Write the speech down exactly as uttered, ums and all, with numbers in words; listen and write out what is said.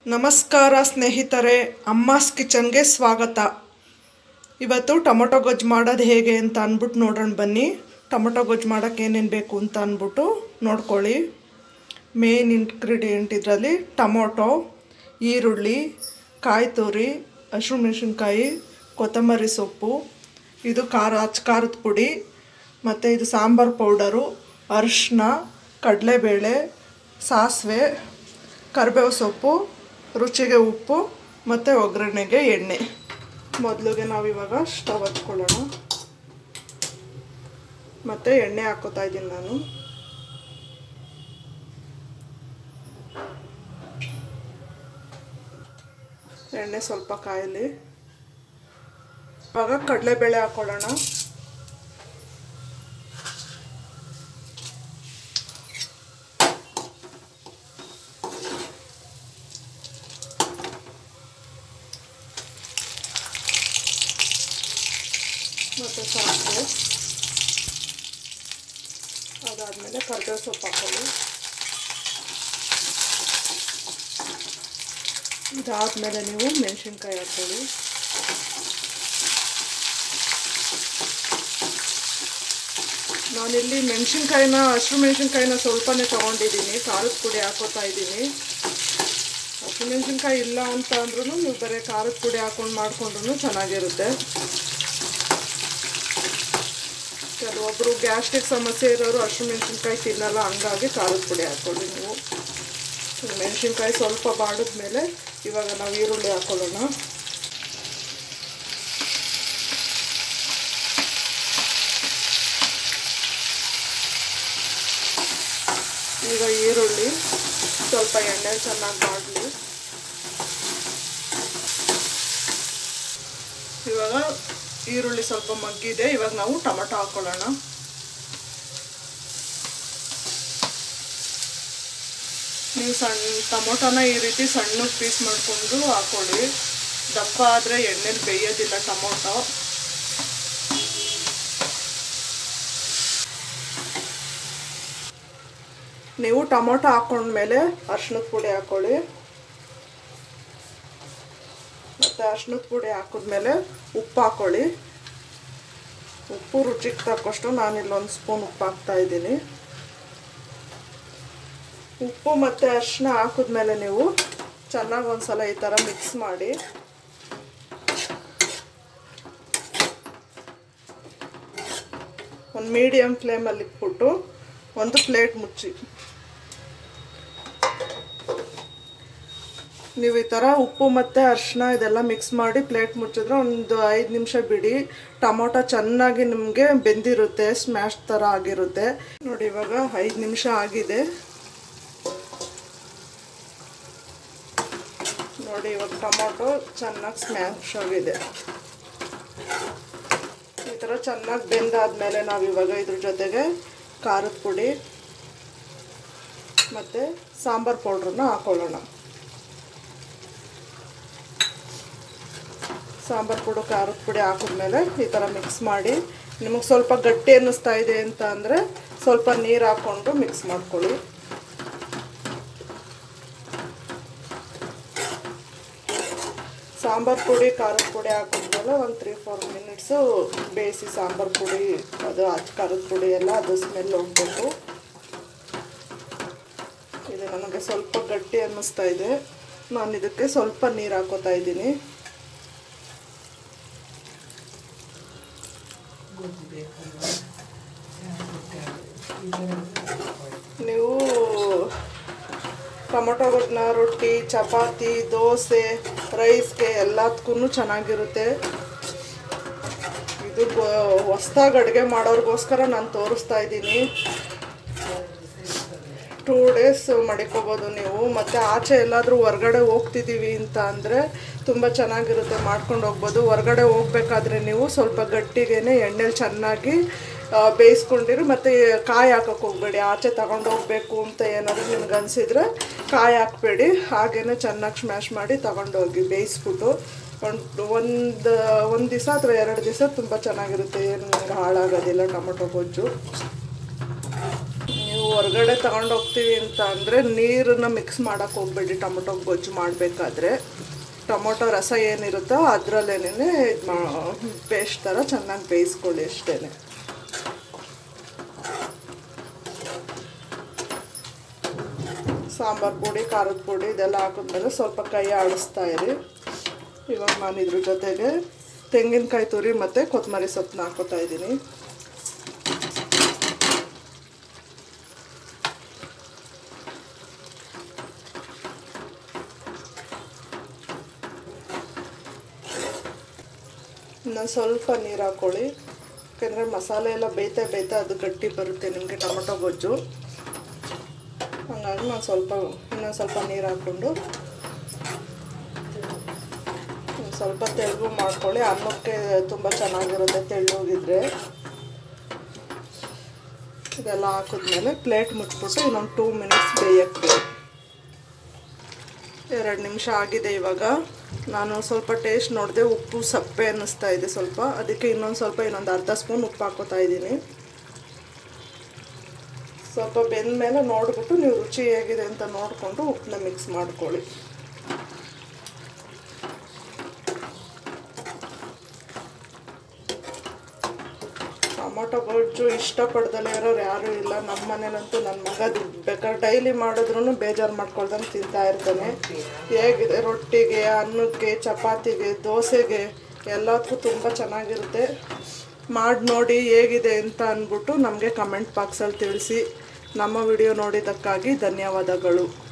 ನಮಸ್ಕಾರ ಸ್ನೇಹಿತರೆ, ಅಮ್ಮಾಸ್ ಕಿಚನ್ಗೆ ಸ್ವಾಗತ. ಇವತ್ತು ಟೊಮೊಟೊ ಗೊಜ್ಜು ಮಾಡೋದು ಹೇಗೆ ಅಂತ ಅಂದ್ಬಿಟ್ಟು ನೋಡೋಣ ಬನ್ನಿ. ಟೊಮೊಟೊ ಗೊಜ್ಜು ಮಾಡೋಕ್ಕೆ ಏನೇನು ಬೇಕು ಅಂತ ಅಂದ್ಬಿಟ್ಟು ನೋಡ್ಕೊಳ್ಳಿ. ಮೇನ್ ಇಂಗ್ರೀಡಿಯೆಂಟ್ ಇದರಲ್ಲಿ ಟೊಮೊಟೊ, ಈರುಳ್ಳಿ, ಕಾಯಿ ತುರಿ, ಹಸಿಮೆಣಸಿನ್ಕಾಯಿ, ಕೊತ್ತಂಬರಿ ಸೊಪ್ಪು, ಇದು ಖಾರ ಅಚ್ಚ ಖಾರದ ಪುಡಿ, ಮತ್ತು ಇದು ಸಾಂಬಾರು ಪೌಡರು, ಅರಿಶಿನ, ಕಡಲೆಬೇಳೆ, ಸಾಸಿವೆ, ಕರಿಬೇವು ಸೊಪ್ಪು, ರುಚಿಗೆ ಉಪ್ಪು ಮತ್ತು ಒಗ್ಗರಣೆಗೆ ಎಣ್ಣೆ. ಮೊದಲಿಗೆ ನಾವಿವಾಗ ಸ್ಟವ್ ಹಚ್ಕೊಳ್ಳೋಣ. ಮತ್ತು ಎಣ್ಣೆ ಹಾಕೋತಾ ಇದ್ದೀನಿ ನಾನು. ಎಣ್ಣೆ ಸ್ವಲ್ಪ ಕಾಯಲಿ. ಇವಾಗ ಕಡಲೆಬೇಳೆ ಹಾಕೊಳ್ಳೋಣ. ಮತ್ತು ಸಾಸಿವೆ, ಅದಾದಮೇಲೆ ಕರಿಬೇವು ಸೊಪ್ಪು ಹಾಕೊಳ್ಳಿ. ಇದಾದಮೇಲೆ ನೀವು ಮೆಣಸಿನ್ಕಾಯಿ ಹಾಕ್ಕೊಳ್ಳಿ. ನಾನಿಲ್ಲಿ ಮೆಣಸಿನ್ಕಾಯಿನ ಹಸಿರು ಮೆಣಸಿನ್ಕಾಯಿನ ಸ್ವಲ್ಪನೇ ತೊಗೊಂಡಿದ್ದೀನಿ. ಖಾರದ ಪುಡಿ ಹಾಕೋತಾ ಇದ್ದೀನಿ. ಹಸಿರು ಮೆಣಸಿನ್ಕಾಯಿ ಇಲ್ಲ ಅಂತ ಅಂದ್ರೂ ನೀವು ಬರೀ ಖಾರದ ಪುಡಿ ಹಾಕೊಂಡು ಮಾಡಿಕೊಂಡ್ರೂ ಚೆನ್ನಾಗಿರುತ್ತೆ. ಕೆಲವೊಬ್ಬರು ಗ್ಯಾಸ್ಟ್ರಿಕ್ ಸಮಸ್ಯೆ ಇರೋರು ಹಸಿರು ಮೆಣಸಿನ್ಕಾಯಿ ತಿನ್ನಲ್ಲ, ಹಂಗಾಗಿ ಖಾರದ ಪುಡಿ ಹಾಕ್ಕೊಳ್ಳಿ ನೀವು. ಮೆಣಸಿನ್ಕಾಯಿ ಸ್ವಲ್ಪ ಬಾಡಿದ್ಮೇಲೆ ಇವಾಗ ನಾವು ಈರುಳ್ಳಿ ಹಾಕೊಳ್ಳೋಣ. ಈಗ ಈರುಳ್ಳಿ ಸ್ವಲ್ಪ ಎಣ್ಣೆ ಚೆನ್ನಾಗಿ ಮಾಡಲಿ. ಇವಾಗ ಈರುಳ್ಳಿ ಸ್ವಲ್ಪ ಮಗ್ಗಿದೆ. ಇವಾಗ ನಾವು ಟೊಮೊಟೊ ಹಾಕೊಳ್ಳೋಣ. ನೀವು ಸಣ್ಣ ಟೊಮೊಟೊನ ಈ ರೀತಿ ಸಣ್ಣ ಪೀಸ್ ಮಾಡಿಕೊಂಡು ಹಾಕೊಳ್ಳಿ. ದಪ್ಪ ಆದರೆ ಎಣ್ಣೆಲಿ ಬೇಯೋದಿಲ್ಲ ಟೊಮೊಟೊ. ನೀವು ಟೊಮೊಟೊ ಹಾಕೊಂಡ್ಮೇಲೆ ಅರಿಶಿನದ ಪುಡಿ ಹಾಕೊಳ್ಳಿ. ಮತ್ತು ಅರಿಶಿನದ ಪುಡಿ ಹಾಕಿದ್ಮೇಲೆ ಉಪ್ಪು ಹಾಕ್ಕೊಳ್ಳಿ. ಉಪ್ಪು ರುಚಿಗೆ ತಕ್ಕಷ್ಟು ನಾನಿಲ್ಲೊಂದು ಸ್ಪೂನ್ ಉಪ್ಪು ಹಾಕ್ತಾ ಇದ್ದೀನಿ. ಉಪ್ಪು ಮತ್ತು ಅರಿಶಿನ ಹಾಕಿದ್ಮೇಲೆ ನೀವು ಚೆನ್ನಾಗಿ ಒಂದು ಸಲ ಈ ಥರ ಮಿಕ್ಸ್ ಮಾಡಿ. ಒಂದು ಮೀಡಿಯಮ್ ಫ್ಲೇಮಲ್ಲಿ ಇಟ್ಬಿಟ್ಟು ಒಂದು ಪ್ಲೇಟ್ ಮುಚ್ಚಿ. ನೀವು ಈ ಥರ ಉಪ್ಪು ಮತ್ತು ಅರಿಶಿನ ಇದೆಲ್ಲ ಮಿಕ್ಸ್ ಮಾಡಿ ಪ್ಲೇಟ್ ಮುಚ್ಚಿದ್ರೆ ಒಂದು ಐದು ನಿಮಿಷ ಬಿಡಿ. ಟೊಮೊಟೊ ಚೆನ್ನಾಗಿ ನಿಮಗೆ ಬೆಂದಿರುತ್ತೆ, ಸ್ಮ್ಯಾಶ್ ಥರ ಆಗಿರುತ್ತೆ. ನೋಡಿ ಇವಾಗ ಐದು ನಿಮಿಷ ಆಗಿದೆ. ನೋಡಿ ಇವಾಗ ಟೊಮೊಟೊ ಚೆನ್ನಾಗಿ ಸ್ಮ್ಯಾಶ್ ಆಗಿದೆ. ಈ ಥರ ಚೆನ್ನಾಗಿ ಬೆಂದಾದ್ಮೇಲೆ ನಾವಿವಾಗ ಇದ್ರ ಜೊತೆಗೆ ಖಾರದ ಪುಡಿ ಮತ್ತು ಸಾಂಬಾರು ಪೌಡ್ರನ್ನ ಹಾಕೊಳ್ಳೋಣ. ಸಾಂಬಾರು ಪುಡಿ ಖಾರದ ಪುಡಿ ಹಾಕಿದ್ಮೇಲೆ ಈ ಥರ ಮಿಕ್ಸ್ ಮಾಡಿ. ನಿಮಗೆ ಸ್ವಲ್ಪ ಗಟ್ಟಿ ಅನ್ನಿಸ್ತಾ ಇದೆ ಅಂತ ಅಂದರೆ ಸ್ವಲ್ಪ ನೀರು ಹಾಕ್ಕೊಂಡು ಮಿಕ್ಸ್ ಮಾಡ್ಕೊಳ್ಳಿ. ಸಾಂಬಾರು ಪುಡಿ ಖಾರದ ಪುಡಿ ಹಾಕಿದ್ಮೇಲೆ ಒಂದು ತ್ರೀ ಫೋರ್ ಮಿನಿಟ್ಸು ಬೇಯಿಸಿ. ಸಾಂಬಾರು ಪುಡಿ ಅದು ಅಚ್ಚ ಖಾರದ ಪುಡಿ ಎಲ್ಲ ಅದು ಸ್ಮೆಲ್ ಹೋಗ್ಬೇಕು. ಇದು ನನಗೆ ಸ್ವಲ್ಪ ಗಟ್ಟಿ ಅನ್ನಿಸ್ತಾ ಇದೆ. ನಾನು ಇದಕ್ಕೆ ಸ್ವಲ್ಪ ನೀರು ಹಾಕೋತಾ ಇದ್ದೀನಿ. ನೀವು ಟೊಮೊಟೊ ಗೊಜ್ಜನ್ನ ರೊಟ್ಟಿ, ಚಪಾತಿ, ದೋಸೆ, ರೈಸ್ಗೆ ಎಲ್ಲದಕ್ಕೂ ಚೆನ್ನಾಗಿರುತ್ತೆ. ಇದು ಹೊಸ್ದಾಗಿ ಅಡುಗೆ ಮಾಡೋರಿಗೋಸ್ಕರ ನಾನು ತೋರಿಸ್ತಾ ಇದ್ದೀನಿ. ಟೂ ಡೇಸ್ ಮಡಿಕೋಬೋದು ನೀವು. ಮತ್ತು ಆಚೆ ಎಲ್ಲಾದರೂ ಹೊರ್ಗಡೆ ಹೋಗ್ತಿದ್ದೀವಿ ಅಂತ ಅಂದರೆ ತುಂಬ ಚೆನ್ನಾಗಿರುತ್ತೆ, ಮಾಡ್ಕೊಂಡು ಹೋಗ್ಬೋದು. ಹೊರ್ಗಡೆ ಹೋಗ್ಬೇಕಾದ್ರೆ ನೀವು ಸ್ವಲ್ಪ ಗಟ್ಟಿಗೇನೆ ಎಣ್ಣೆಲಿ ಚೆನ್ನಾಗಿ ಬೇಯಿಸ್ಕೊಂಡಿರಿ. ಮತ್ತು ಕಾಯಿ ಹಾಕೋಕ್ಕೆ ಹೋಗಬೇಡಿ. ಆಚೆ ತಗೊಂಡು ಹೋಗಬೇಕು ಅಂತ ಏನಾದರೂ ನಿಮ್ಗೆ ಅನಿಸಿದ್ರೆ ಕಾಯಿ ಹಾಕಬೇಡಿ. ಹಾಗೇ ಚೆನ್ನಾಗಿ ಸ್ಮ್ಯಾಶ್ ಮಾಡಿ ತಗೊಂಡೋಗಿ ಬೇಯಿಸ್ಬಿಟ್ಟು ಒಂದು ಒಂದು ಒಂದು ದಿವಸ ಅಥವಾ ಎರಡು ದಿವಸ ತುಂಬ ಚೆನ್ನಾಗಿರುತ್ತೆ. ಏನು ನಿಮ್ಗೆ ಹಾಳಾಗೋದಿಲ್ಲ ಟೊಮೊಟೊ ಗೊಜ್ಜು. ನೀವು ಹೊರಗಡೆ ತಗೊಂಡು ಹೋಗ್ತೀವಿ ಅಂತ ಅಂದರೆ ನೀರನ್ನು ಮಿಕ್ಸ್ ಮಾಡೋಕ್ಕೆ ಹೋಗ್ಬೇಡಿ. ಟೊಮೊಟೊ ಗೊಜ್ಜು ಮಾಡಬೇಕಾದ್ರೆ ಟೊಮೊಟೊ ರಸ ಏನಿರುತ್ತೋ ಅದರಲ್ಲೇನೆ ಇದು ಮಾ ಪೇಸ್ಟ್ ಥರ ಚೆನ್ನಾಗಿ ಬೇಯಿಸ್ಕೊಳ್ಳಿ ಅಷ್ಟೇ. ಸಾಂಬಾರು ಪುಡಿ, ಖಾರದ ಪುಡಿ ಇದೆಲ್ಲ ಹಾಕಿದ್ಮೇಲೆ ಸ್ವಲ್ಪ ಕೈ ಆಡಿಸ್ತಾ ಇರಿ. ಇವಾಗ ನಾನು ಇದ್ರ ಜೊತೆಗೆ ತೆಂಗಿನಕಾಯಿ ತುರಿ ಮತ್ತು ಕೊತ್ತಂಬರಿ ಸೊಪ್ಪನ್ನ ಹಾಕೋತಾ ಇದ್ದೀನಿ. ಇನ್ನು ಸ್ವಲ್ಪ ನೀರು ಹಾಕ್ಕೊಳ್ಳಿ, ಯಾಕೆಂದರೆ ಮಸಾಲೆ ಎಲ್ಲ ಬೇಯ್ತಾ ಬೇಯ್ತಾ ಅದು ಗಟ್ಟಿ ಬರುತ್ತೆ ನಿಮಗೆ ಟೊಮೊಟೊ ಗೊಜ್ಜು. ಹಾಗಾಗಿ ನಾನು ಸ್ವಲ್ಪ ಇನ್ನೊಂದು ಸ್ವಲ್ಪ ನೀರು ಹಾಕ್ಕೊಂಡು ಸ್ವಲ್ಪ ತೆಳು ಮಾಡ್ಕೊಳ್ಳಿ. ಅನ್ನಕ್ಕೆ ತುಂಬ ಚೆನ್ನಾಗಿರುತ್ತೆ ತೆಳ್ಳೋಗಿದ್ರೆ. ಇದೆಲ್ಲ ಹಾಕಿದ್ಮೇಲೆ ಪ್ಲೇಟ್ ಮುಚ್ಚಿಬಿಟ್ಟು ಇನ್ನೊಂದು ಟೂ ಮಿನಿಟ್ಸ್ ಬೇಯಕ್ಕೆ. ಎರಡು ನಿಮಿಷ ಆಗಿದೆ. ಇವಾಗ ನಾನು ಸ್ವಲ್ಪ ಟೇಸ್ಟ್ ನೋಡಿದೆ, ಉಪ್ಪು ಸಪ್ಪೆ ಅನ್ನಿಸ್ತಾ ಇದೆ ಸ್ವಲ್ಪ, ಅದಕ್ಕೆ ಇನ್ನೊಂದು ಸ್ವಲ್ಪ ಇನ್ನೊಂದು ಅರ್ಧ ಸ್ಪೂನ್ ಉಪ್ಪು ಹಾಕೋತಾ ಇದ್ದೀನಿ. ಸ್ವಲ್ಪ ಬೆಂದ ಮೇಲೆ ನೋಡಿಬಿಟ್ಟು ನೀವು ರುಚಿ ಹೇಗಿದೆ ಅಂತ ನೋಡಿಕೊಂಡು ಉಪ್ಪನ್ನ ಮಿಕ್ಸ್ ಮಾಡ್ಕೊಳ್ಳಿ. ಟೊಮೊಟೊ ಗೊಜ್ಜು ಇಷ್ಟಪಡ್ದಲೇ ಇರೋರು ಯಾರೂ ಇಲ್ಲ. ನಮ್ಮ ಮನೇಲಂತೂ ನನ್ನ ಮಗ ಬೇಕಾದ್ರೆ ಡೈಲಿ ಮಾಡಿದ್ರೂ ಬೇಜಾರು ಮಾಡ್ಕೊಳ್ದಂಗೆ ತಿಂತಾ ಇರ್ತಾನೆ. ಹೇಗಿದೆ ರೊಟ್ಟಿಗೆ, ಅನ್ನಕ್ಕೆ, ಚಪಾತಿಗೆ, ದೋಸೆಗೆ ಎಲ್ಲದಕ್ಕೂ ತುಂಬ ಚೆನ್ನಾಗಿರುತ್ತೆ. ಮಾಡಿ ನೋಡಿ ಹೇಗಿದೆ ಅಂತ ಅಂದ್ಬಿಟ್ಟು ನಮಗೆ ಕಮೆಂಟ್ ಬಾಕ್ಸಲ್ಲಿ ತಿಳಿಸಿ. ನಮ್ಮ ವಿಡಿಯೋ ನೋಡಿದ್ದಕ್ಕಾಗಿ ಧನ್ಯವಾದಗಳು.